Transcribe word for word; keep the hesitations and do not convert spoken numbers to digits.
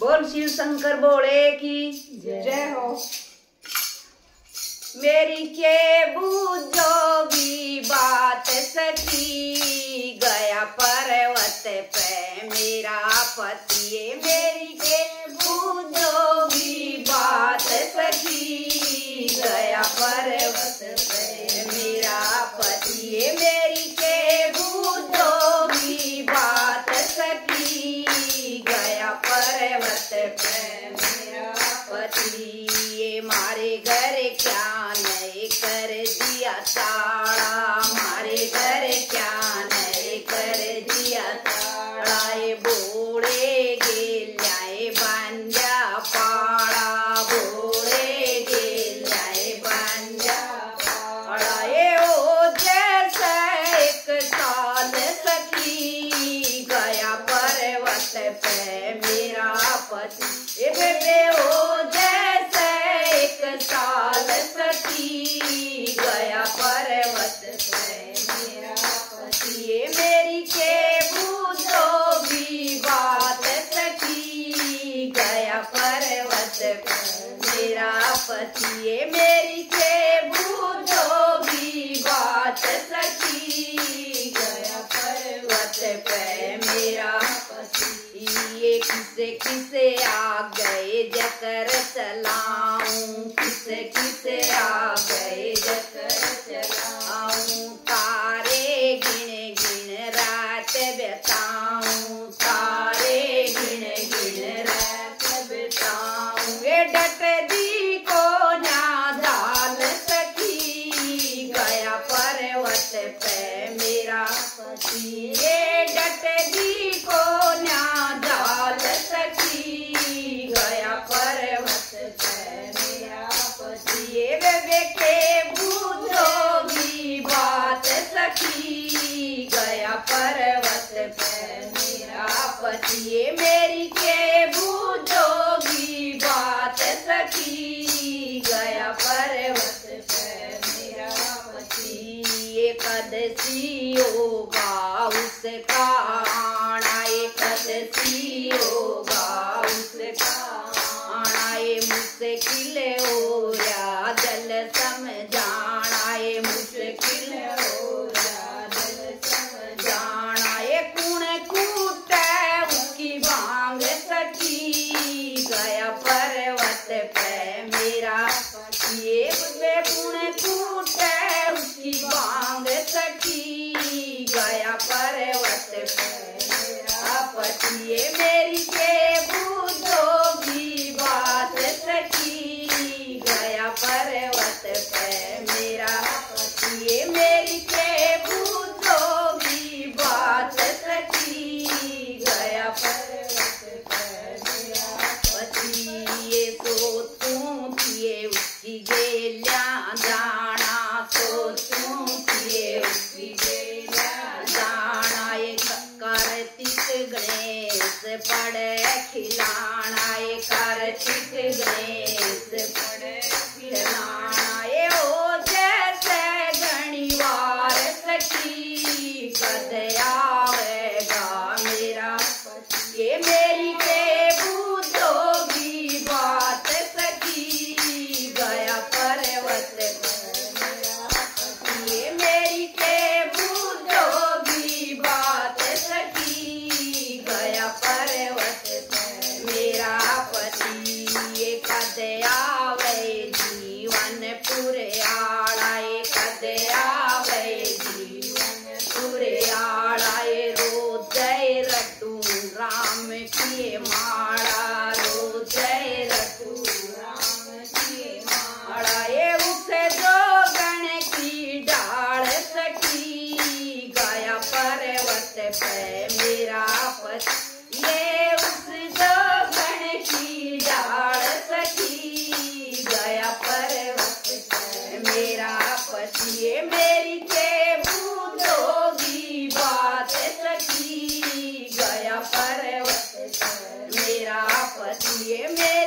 बोल शिव शंकर बोले की जय हो। मेरी के बूझोगी बात सखी, गया पर्वत पे मेरा पति। मेरी के बूझोगी बात सखी, गया पर्वत पे मेरा पति। मेरी के बूझोगी बात सखी, गया पर्वत पे मेरा पति। ये मारे घर क्या नहीं कर दिया ताड़ा, मारे घर क्या नहीं कर दिया ताड़ा। ये बोड़े गेल्याए बंजा पाड़ा, बोड़े गेल्याए बंजा पाड़ा। ये ओ जैसा एक साल सखी, गया पर्वत पे मेरा पति। ये बेटे ओ जैसा एक साल सखी, गया पर्वत पे मेरा पति। ये मेरी के बूझोगी बात सखी, गया पर्वत पे मेरा पति। ये मेरी के बूझोगी बात सखी, गया पर्वत पे मेरा पति। ये किसे किसे आ गए जकर चलाऊं, किसे किसे आ गए जकर चलाऊं। तारे गिन गिन रात बिताऊं, तारे गिन गिन रात बिताऊं। ये डट दी को ना दाल सखी, गया पर्वत पे मेरा पति। ये डट दी को ना दाल सखी, गया पर्वत पे मेरा पति। ये बेटे बूझोगी बात सखी, गया पर्वत पे मेरा पति। ये मेरी के बूझोगी बात सखी, गया पर्वत पे मेरा पति। एकादशी होगा उसका आना, एकादशी होगा उसका आना। ये मुश्किल हो या जल समझाना, ये मुश्किल हो या जल समझाना। ये कुण कूट उसकी भांग सखी, गया पर्वत पे मेरा पति। ये कुण कूट उसकी भांग सखी, गया पर्वत पे मेरा पति। ये मेरी के बूझोगी बात सखी, गया पर्वत पे मेरा पति। ये मेरी के बूझोगी बात सखी, गया पर्वत पे मेरा पति। ये सोचूं किए उसकी गेल्या जाना, सोचूं किए उसकी गेल्या जाना। ये कार्तिक गणेश पड़े खिलाना, ये कार्तिक गणेश पड़े खिलाना। ये ओ जैसे गणिवार सखी, कद आवेगा मेरा पति। ये मेरी के बूझोगी बात सखी, गया पर्वत पे मेरा पति। ये मेरी के बूझोगी बात सखी, गया पर्वत पे मेरा पति। ये कद आवे जीवन पुरे आड़ा, ये कद आवे जीवन पुरे आड़ा। ये रोज रटू राम की माड़ा, रोज रटू राम की माड़ा। ये उसे जो गण की डाल सखी, गया पर्वत पे मेरा पति। ये उस जो गण की डाल सखी, गया पर्वत पे मेरा पति। ये मेरी के बूझोगी बात सखी, गया पर्वत पे मेरा पति। ये मेरी